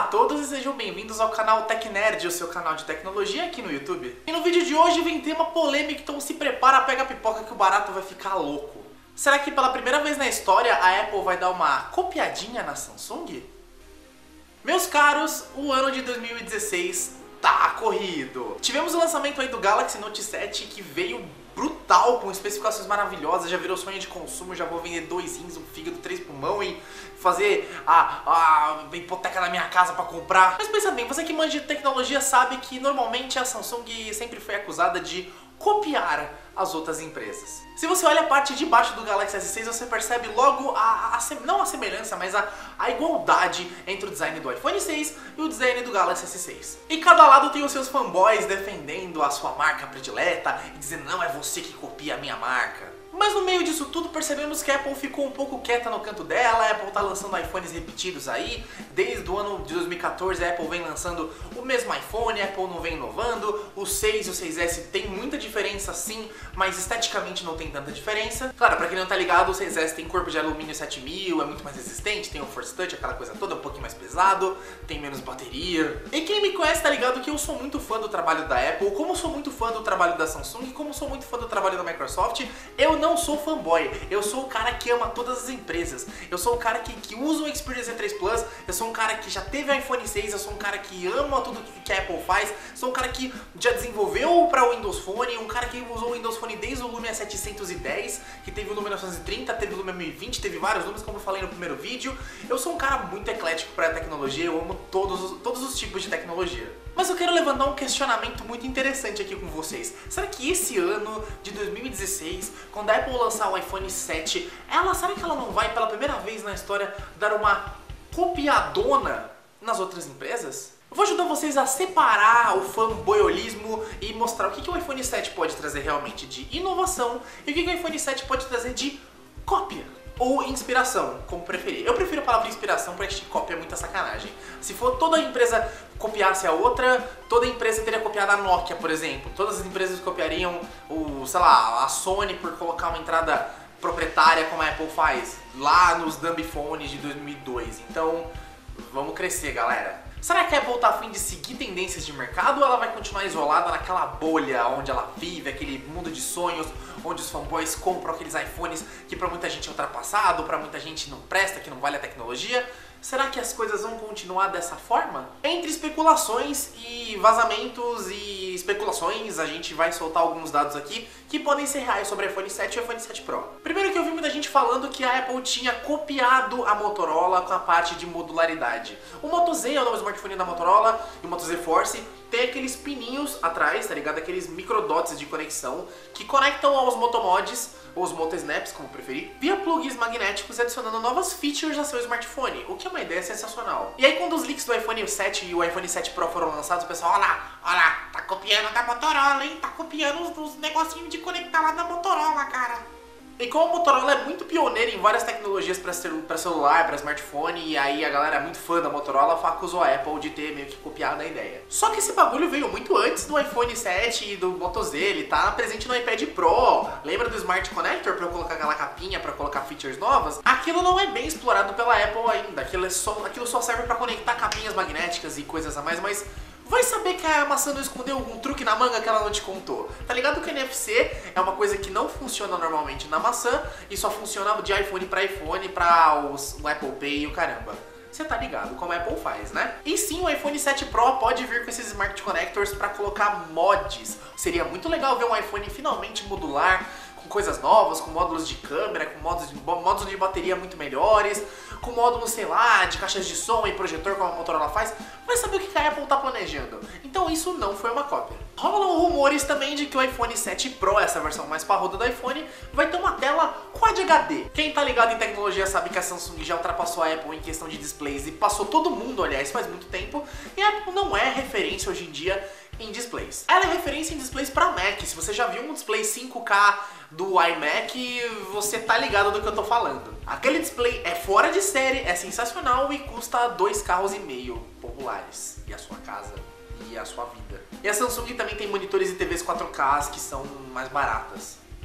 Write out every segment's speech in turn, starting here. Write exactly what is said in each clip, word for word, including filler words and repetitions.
a todos e sejam bem-vindos ao canal TecNerd, o seu canal de tecnologia aqui no YouTube. E no vídeo de hoje vem tema polêmico, então se prepara, pega a pipoca que o barato vai ficar louco. Será que pela primeira vez na história a Apple vai dar uma copiadinha na Samsung? Meus caros, o ano de dois mil e dezesseis tá corrido. Tivemos o lançamento aí do Galaxy Note sete que veio brutal, com especificações maravilhosas, já virou sonho de consumo, já vou vender dois rins, um fígado, três pulmão e fazer a, a hipoteca da minha casa pra comprar. Mas pensa bem, você que manja de tecnologia sabe que normalmente a Samsung sempre foi acusada de copiar as outras empresas. Se você olha a parte de baixo do Galaxy S seis, você percebe logo a, a, a não a semelhança, mas a, a igualdade entre o design do iPhone seis e o design do Galaxy S seis. E cada lado tem os seus fanboys defendendo a sua marca predileta e dizendo, não, é você que copia a minha marca. Mas no meio disso tudo percebemos que a Apple ficou um pouco quieta no canto dela. A Apple tá lançando iPhones repetidos aí. Desde o ano de dois mil e quatorze a Apple vem lançando o mesmo iPhone, a Apple não vem inovando. O seis e o seis S tem muita diferença sim, mas esteticamente não tem tanta diferença. Claro, pra quem não tá ligado, o seis S tem corpo de alumínio sete mil, é muito mais resistente, tem o Force Touch, aquela coisa toda, um pouquinho mais pesado, tem menos bateria. E quem me conhece tá ligado que eu sou muito fã do trabalho da Apple, como sou muito fã do trabalho da Samsung, como sou muito fã do trabalho da Microsoft, eu não não sou fanboy, eu sou o cara que ama todas as empresas, eu sou o cara que, que usa o Xperia Z três Plus, eu sou um cara que já teve iPhone seis, eu sou um cara que ama tudo que a Apple faz, sou um cara que já desenvolveu para o Windows Phone, um cara que usou o Windows Phone desde o Lumia setecentos e dez, que teve o Lumia novecentos e trinta, teve o Lumia mil e vinte, teve vários Lumias, como eu falei no primeiro vídeo. Eu sou um cara muito eclético para a tecnologia, eu amo todos, todos os tipos de tecnologia. Mas eu quero levantar um questionamento muito interessante aqui com vocês. Será que esse ano de dois mil e dezesseis, quando a Apple lançar o iPhone sete, ela, será que ela não vai, pela primeira vez na história, dar uma copiadona nas outras empresas? Eu vou ajudar vocês a separar o fanboyolismo e mostrar o que, que o iPhone sete pode trazer realmente de inovação e o que, que o iPhone sete pode trazer de cópia. Ou inspiração, como preferir. Eu prefiro a palavra inspiração porque cópia é muita sacanagem. Se for toda empresa copiasse a outra, toda empresa teria copiado a Nokia, por exemplo. Todas as empresas copiariam o, sei lá, a Sony por colocar uma entrada proprietária como a Apple faz lá nos dumb phones de dois mil e dois. Então, vamos crescer, galera. Será que a Apple tá afim de seguir tendências de mercado ou ela vai continuar isolada naquela bolha onde ela vive, aquele mundo de sonhos, onde os fanboys compram aqueles iPhones que pra muita gente é ultrapassado, pra muita gente não presta, que não vale a tecnologia? Será que as coisas vão continuar dessa forma? Entre especulações e vazamentos e especulações, a gente vai soltar alguns dados aqui que podem ser reais sobre o iPhone sete e o iPhone sete Pro. Primeiro que eu vi muita gente falando que a Apple tinha copiado a Motorola com a parte de modularidade. O Moto Z é o novo smartphone da Motorola e o Moto Z Force tem aqueles pininhos atrás, tá ligado? Aqueles microdots de conexão que conectam aos Motomods, ou os Moto Snaps, como preferir, via plugs magnéticos adicionando novas features a seu smartphone, o que é uma ideia sensacional. E aí quando os leaks do iPhone sete e o iPhone sete Pro foram lançados, o pessoal, olha lá, olha lá, tá copiando da Motorola, hein? Tá copiando os, os negocinhos de conectar lá da Motorola, cara. E como a Motorola é muito pioneira em várias tecnologias para celu celular, para smartphone, e aí a galera é muito fã da Motorola, acusou a Apple de ter meio que copiado a ideia. Só que esse bagulho veio muito antes do iPhone sete e do Moto Z, ele tá presente no iPad Pro. Lembra do Smart Connector para eu colocar aquela capinha, para colocar features novas? Aquilo não é bem explorado pela Apple ainda, aquilo, é só, aquilo só serve para conectar capinhas magnéticas e coisas a mais, mas vai saber que a maçã não escondeu algum truque na manga que ela não te contou. Tá ligado que o N F C é uma coisa que não funciona normalmente na maçã e só funciona de iPhone para iPhone, para os, o Apple Pay e o caramba. Você tá ligado como a Apple faz, né? E sim, o iPhone sete Pro pode vir com esses Smart Connectors para colocar mods. Seria muito legal ver um iPhone finalmente modular, com coisas novas, com módulos de câmera, com módulos de, módulos de bateria muito melhores, com módulos, sei lá, de caixas de som e projetor como a Motorola faz. Vai saber o que a Apple tá planejando. Então isso não foi uma cópia. Rolam rumores também de que o iPhone sete Pro, essa versão mais parruda do iPhone, vai ter uma tela Quad H D. Quem tá ligado em tecnologia sabe que a Samsung já ultrapassou a Apple em questão de displays e passou todo mundo, aliás, faz muito tempo. E a Apple não é referência hoje em dia em displays. Ela é referência em displays para Mac. Se você já viu um display cinco K do iMac, você tá ligado do que eu tô falando. Aquele display é fora de série, é sensacional e custa dois carros e meio populares. E a sua casa e a sua vida. E a Samsung também tem monitores e T Vs quatro K que são mais baratas.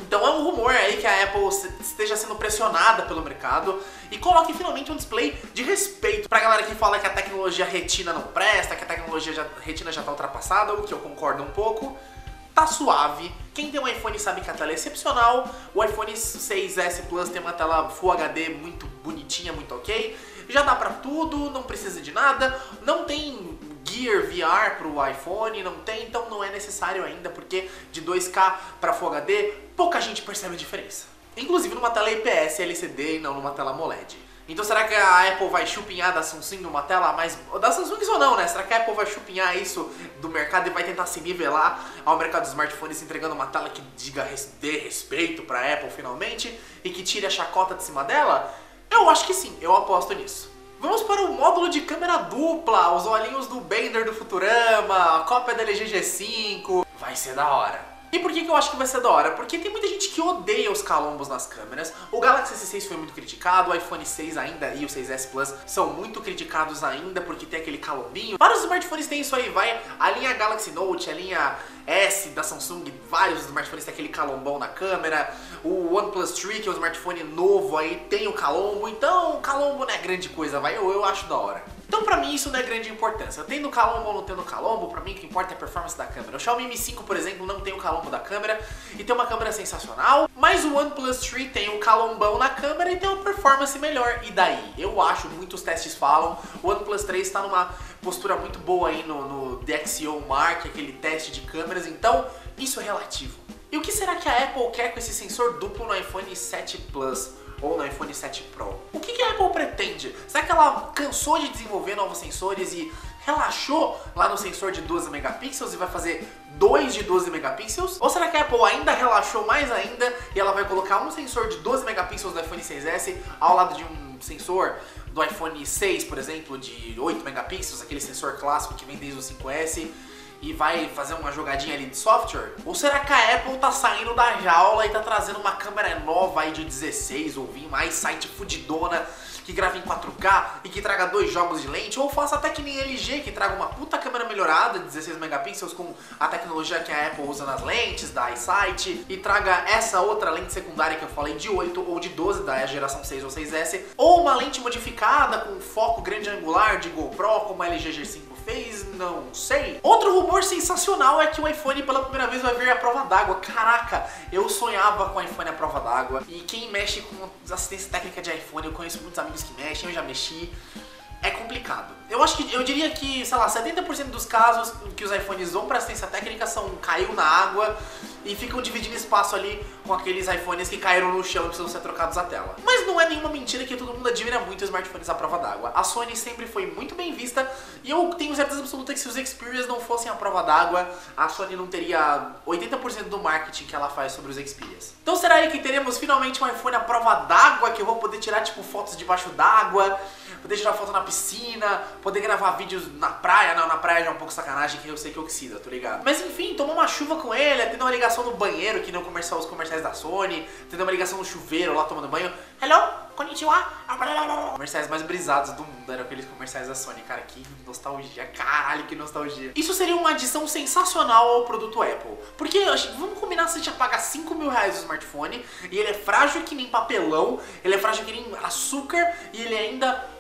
Então é um rumor aí que a Apple esteja sendo pressionada pelo mercado e coloque finalmente um display de respeito pra galera que fala que a tecnologia Retina não presta, que a tecnologia já, Retina já tá ultrapassada, o que eu concordo um pouco. Tá suave. Quem tem um iPhone sabe que a tela é excepcional. O iPhone seis S Plus tem uma tela Full H D muito bonitinha, muito ok. Já dá pra tudo, não precisa de nada. Não tem Gear V R pro iPhone, não tem, então não é necessário ainda, porque de dois K pra Full H D, pouca gente percebe a diferença. Inclusive numa tela I P S L C D e não numa tela AMOLED. Então será que a Apple vai chupinhar da Samsung numa tela mais... Da Samsung ou não, né? Será que a Apple vai chupinhar isso do mercado e vai tentar se nivelar ao mercado dos smartphones entregando uma tela que diga, dê respeito pra Apple finalmente e que tire a chacota de cima dela? Eu acho que sim, eu aposto nisso. Vamos para o módulo de câmera dupla, os olhinhos do Bender do Futurama, a cópia da L G G cinco. Vai ser da hora. E por que que eu acho que vai ser da hora? Porque tem muita gente que odeia os calombos nas câmeras. O Galaxy S seis foi muito criticado, o iPhone seis ainda e o seis S Plus são muito criticados ainda porque tem aquele calombinho. Vários smartphones têm isso aí, vai. A linha Galaxy Note, a linha S da Samsung, vários smartphones têm aquele calombão na câmera. O OnePlus três, que é um smartphone novo aí, tem o calombo. Então o calombo não é grande coisa, vai. Eu, eu acho da hora. Então pra mim isso não é grande importância. Tendo calombo ou não tendo calombo, pra mim o que importa é a performance da câmera. O Xiaomi Mi cinco, por exemplo, não tem o calombo da câmera e tem uma câmera sensacional, mas o OnePlus três tem o calombão na câmera e tem uma performance melhor. E daí? Eu acho, muitos testes falam, o OnePlus três está numa postura muito boa aí no, no D X O Mark, aquele teste de câmeras, então isso é relativo. E o que será que a Apple quer com esse sensor duplo no iPhone sete Plus? Ou no iPhone sete Pro. O que que a Apple pretende? Será que ela cansou de desenvolver novos sensores e relaxou lá no sensor de doze megapixels e vai fazer dois de doze megapixels? Ou será que a Apple ainda relaxou mais ainda e ela vai colocar um sensor de doze megapixels do iPhone seis S ao lado de um sensor do iPhone seis, por exemplo, de oito megapixels, aquele sensor clássico que vem desde o cinco S, e vai fazer uma jogadinha ali de software? Ou será que a Apple tá saindo da jaula e tá trazendo uma câmera nova aí de dezesseis ou vinte mais site fudidona que grava em quatro K e que traga dois jogos de lente? Ou faça até que nem L G, que traga uma puta câmera melhorada de dezesseis megapixels com a tecnologia que a Apple usa nas lentes da iSight e traga essa outra lente secundária que eu falei de oito ou de doze da geração seis ou seis S, ou uma lente modificada com foco grande angular de GoPro como a L G G cinco fez, não sei. Outro rumor sensacional é que o iPhone pela primeira vez vai vir à prova d'água. Caraca, eu sonhava com o iPhone à prova d'água. E quem mexe com assistência técnica de iPhone, eu conheço muitos amigos que mexem, eu já mexi. É complicado. Eu acho que, eu diria que, sei lá, setenta por cento dos casos que os iPhones vão para assistência técnica são caiu na água e ficam dividindo espaço ali com aqueles iPhones que caíram no chão e precisam ser trocados a tela. Mas não é nenhuma mentira que todo mundo admira muito os smartphones à prova d'água. A Sony sempre foi muito bem vista e eu tenho certeza absoluta que se os Xperias não fossem à prova d'água, a Sony não teria oitenta por cento do marketing que ela faz sobre os Xperias. Então será aí que teremos finalmente um iPhone à prova d'água, que eu vou poder tirar tipo fotos debaixo d'água, poder tirar foto na piscina, poder gravar vídeos na praia? Não, na praia já é um pouco sacanagem, que eu sei que oxida, tô ligado? Mas enfim, tomar uma chuva com ele, tendo uma ligação no banheiro, que nem o comercial, os comerciais da Sony, tendo uma ligação no chuveiro lá tomando banho. Hello? Konnichiwa? Comerciais mais brisados do mundo eram aqueles comerciais da Sony, cara, que nostalgia, caralho, que nostalgia. Isso seria uma adição sensacional ao produto Apple, porque vamos combinar, se a gente paga cinco mil reais no smartphone e ele é frágil que nem papelão, ele é frágil que nem açúcar e ele ainda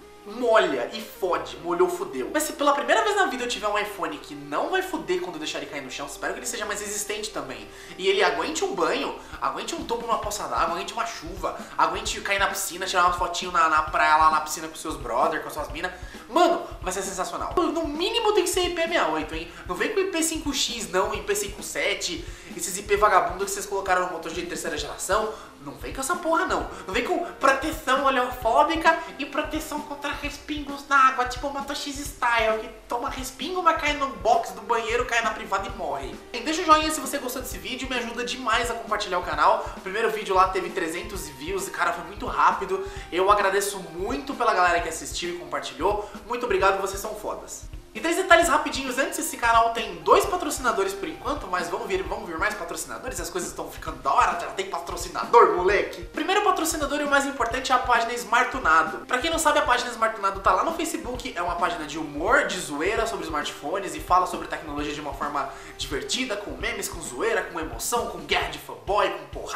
molha e fode, molhou, fudeu. Mas se pela primeira vez na vida eu tiver um iPhone que não vai fuder quando eu deixar ele cair no chão, espero que ele seja mais resistente também. E ele aguente um banho, aguente um topo numa poça d'água, aguente uma chuva, aguente cair na piscina, tirar uma fotinho na, na praia lá na piscina com seus brothers, com suas minas. Mano, vai ser sensacional. No mínimo tem que ser I P sessenta e oito, hein? Não vem com I P cinco X não, I P cinquenta e sete, esses I P vagabundo que vocês colocaram no motor de terceira geração. Não vem com essa porra não. Não vem com proteção oleofóbica e proteção contra respingos na água, tipo o Moto X Style, que toma respingo, vai cair no box do banheiro, cai na privada e morre. E deixa o joinha se você gostou desse vídeo, me ajuda demais a compartilhar o canal. O primeiro vídeo lá teve trezentos views e cara, foi muito rápido. Eu agradeço muito pela galera que assistiu e compartilhou. Muito obrigado, vocês são fodas. E três detalhes rapidinhos antes, esse canal tem dois patrocinadores por enquanto, mas vamos vir, vamos vir mais patrocinadores, as coisas estão ficando da hora, já tem patrocinador, moleque! Primeiro patrocinador e o mais importante é a página Smartunado. Pra quem não sabe, a página Smartunado tá lá no Facebook, é uma página de humor, de zoeira sobre smartphones e fala sobre tecnologia de uma forma divertida, com memes, com zoeira, com emoção, com guerra de fanboy, com porra.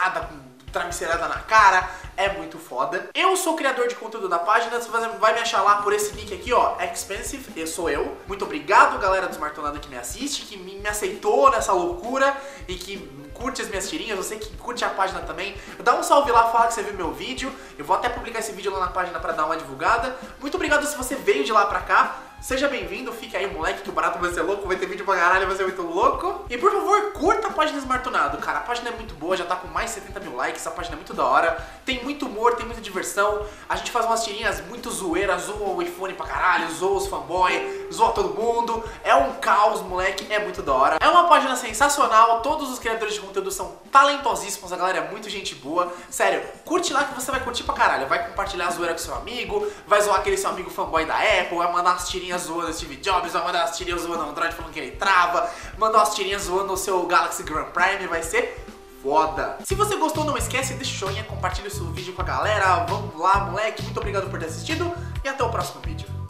porrada, com travesseirada na cara, é muito foda. Eu sou criador de conteúdo da página, você vai me achar lá por esse nick aqui, ó, Expensive, eu sou eu. Muito obrigado, galera do Smartonado que me assiste, que me aceitou nessa loucura e que curte as minhas tirinhas, você que curte a página também. Dá um salve lá, fala que você viu meu vídeo, eu vou até publicar esse vídeo lá na página pra dar uma divulgada. Muito obrigado se você veio de lá pra cá. Seja bem-vindo, fica aí, moleque, que o barato vai ser louco, vai ter vídeo pra caralho, vai ser muito louco. E por favor, curta a página Smartonado, cara, a página é muito boa, já tá com mais de setenta mil likes, a página é muito da hora. Tem muito humor, tem muita diversão, a gente faz umas tirinhas muito zoeiras, zoa o iPhone pra caralho, zoa os fanboy, zoa todo mundo. É um caos, moleque, é muito da hora. É uma página sensacional, todos os criadores de conteúdo são talentosíssimos, a galera é muito gente boa. Sério, curte lá que você vai curtir pra caralho, vai compartilhar a zoeira com seu amigo, vai zoar aquele seu amigo fanboy da Apple, vai mandar umas tirinhas zoando o Steve Jobs, vai mandar umas tirinhas zoando o Android falando que ele trava, mandar umas tirinhas zoando o seu Galaxy Grand Prime, vai ser foda. Se você gostou, não esquece, deixa o joinha, compartilha o seu vídeo com a galera, vamos lá, moleque, muito obrigado por ter assistido e até o próximo vídeo.